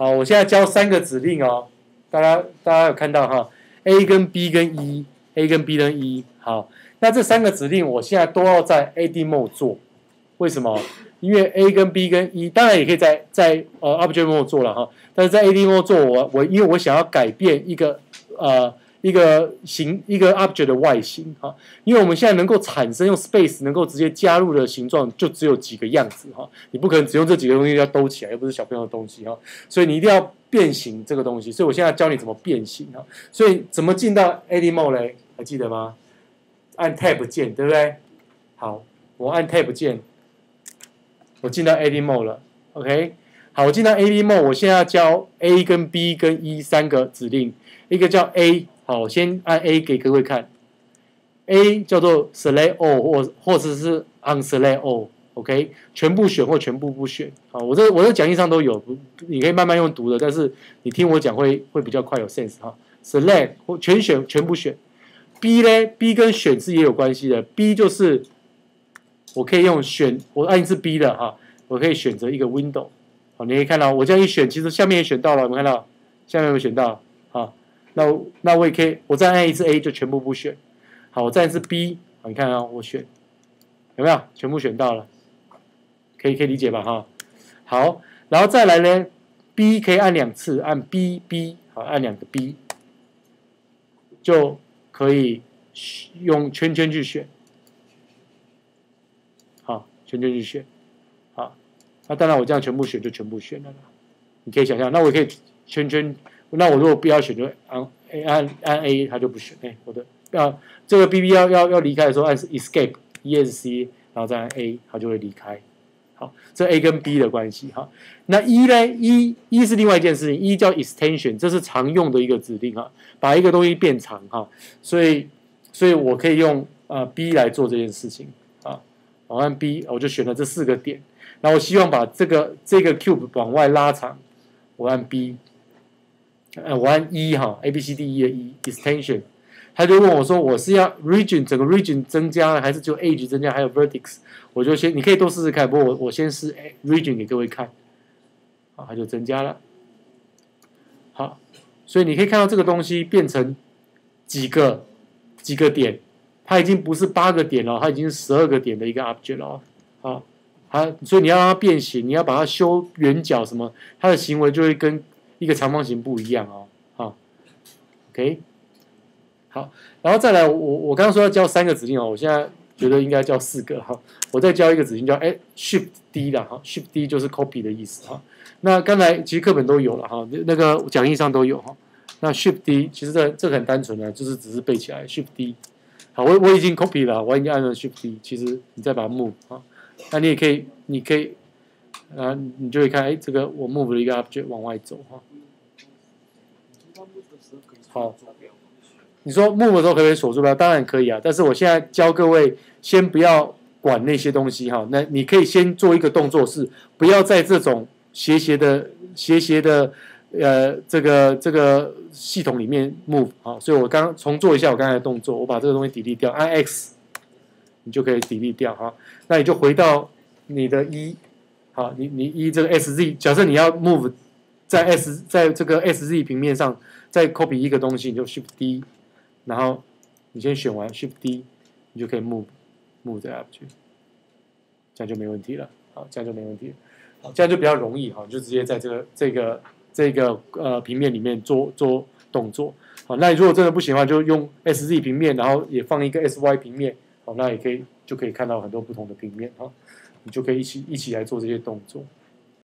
好，我现在教3个指令哦，大家有看到哈 ？A 跟 B 跟 E，A 跟 B 跟 E。好，那这3个指令我现在都要在 AD Mode 做，为什么？因为 A 跟 B 跟 E 当然也可以在Object Mode 做了哈，但是在 AD Mode 做因为我想要改变一个object 的外形哈，因为我们现在能够产生用 space 能够直接加入的形状就只有几个样子哈，你不可能只用这几个东西要兜起来，又不是小朋友的东西哈，所以你一定要变形这个东西，所以我现在教你怎么变形哈，所以怎么进到 AD Mode 嘞？还记得吗？按 Tab 键对不对？好，我按 Tab 键，我进到 AD Mode 了 ，OK。好，我进到 AD Mode， 我现在要教 A 跟 B 跟 E 3个指令，一个叫 A， 好，我先按 A 给各位看 ，A 叫做 Select All 或者是 Unselect All，OK， 全部选或全部不选，好，我这讲义上都有，你可以慢慢用读的，但是你听我讲会比较快有 sense 哈 ，Select 或全选全部选 ，B 呢 ，B 跟选是也有关系的 ，B 就是我可以用选，我按一次 B 的哈，我可以选择一个 window。好，你可以看到我这样一选，其实下面也选到了，有没有看到？下面有没有选到？好，那我也可以，我再按一次 A 就全部不选。好，我再按一次 B， 好，你看啊，我选，有没有？全部选到了，可以理解吧？哈，好，然后再来呢 ，B 可以按2次，按 B， 好，按2个 B， 就可以用圈圈去选。好，圈圈去选。那当然，我这样全部选就全部选了啦。你可以想象，那我也可以圈圈。那我如果不要选，就按 A， 它就不选。我的这个 BB 要离开的时候，按 Escape，ESC， 然后再按 A， 它就会离开。好，这 A 跟 B 的关系哈。那 E 呢 ？E 是另外一件事情 ，E 叫 Extension， 这是常用的一个指令哈，把一个东西变长哈。所以我可以用B 来做这件事情啊。我按 B， 我就选了这4个点。然后我希望把这个 cube 往外拉长，我按 B， 我按 E 哈 ，A B C D E 的 E extension， 他就问我说我是要 region 整个 region 增加还是就 edge 增加，还有 vertex， 我就先你可以都试试看，不过我先试 region 给各位看，好，它就增加了，好，所以你可以看到这个东西变成几个点，它已经不是8个点了，它已经是12个点的一个 object 了，好。所以你要让它变形，你要把它修圆角什么，它的行为就会跟一个长方形不一样哦。好 ，OK， 好，然后再来，我刚刚说要教3个指令哦，我现在觉得应该教4个哈。我再教一个指令叫Shift D 的哈 ，Shift D 就是 copy 的意思哈。那刚才其实课本都有了哈，那个讲义上都有哈。那 Shift D 其实这个很单纯的，就是只是背起来 Shift D。好，我已经 copy 了，我已经按了 Shift D， 其实你再把它 move 哈。那你可以，你就会看，这个我 move 了一个 object 往外走哈。好，你说 move 的时候可不可以锁住标？当然可以啊，但是我现在教各位，先不要管那些东西哈。那你可以先做一个动作是，不要在这种斜斜的这个系统里面 move 好。所以我刚重做一下我刚才的动作，我把这个东西 delete 掉，按 X。你就可以delete掉哈，那你就回到你的E，好，你这个 SZ， 假设你要 move 在这个 SZ 平面上再 copy 一个东西，你就 Shift D， 然后你先选完 Shift D， 你就可以 move 这样去，这样就没问题了，好，这样就没问题了，好，这样就比较容易哈，就直接在这个平面里面做动作，好，那你如果真的不行的话，就用 SZ 平面，然后也放一个 SY 平面。好，那就可以看到很多不同的平面哈，你就可以一起来做这些动作。